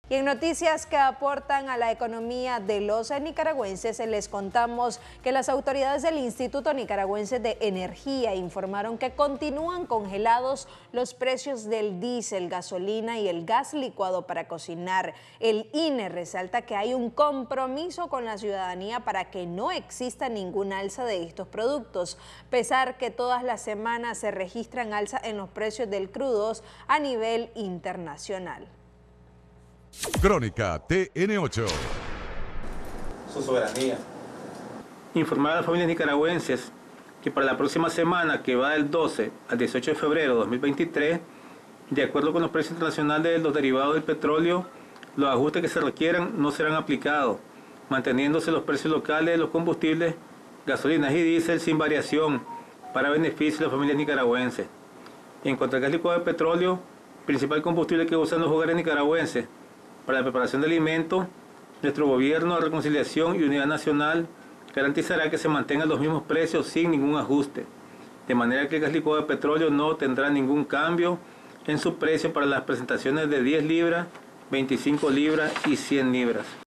Y en noticias que aportan a la economía de los nicaragüenses, les contamos que las autoridades del Instituto Nicaragüense de Energía informaron que continúan congelados los precios del diésel, gasolina y el gas licuado para cocinar. El INE resalta que hay un compromiso con la ciudadanía para que no exista ningún alza de estos productos, pesar que todas las semanas se registran alza en los precios del crudos a nivel internacional. Crónica TN8. Su soberanía. Informar a las familias nicaragüenses que para la próxima semana, que va del 12 al 18 de febrero de 2023, de acuerdo con los precios internacionales de los derivados del petróleo, los ajustes que se requieran no serán aplicados, manteniéndose los precios locales de los combustibles, gasolinas y diésel sin variación para beneficio de las familias nicaragüenses. En cuanto al gas licuado de petróleo, principal combustible que usan los hogares nicaragüenses para la preparación de alimentos, nuestro gobierno de reconciliación y unidad nacional garantizará que se mantengan los mismos precios sin ningún ajuste, de manera que el gas licuado de petróleo no tendrá ningún cambio en su precio para las presentaciones de 10 libras, 25 libras y 100 libras.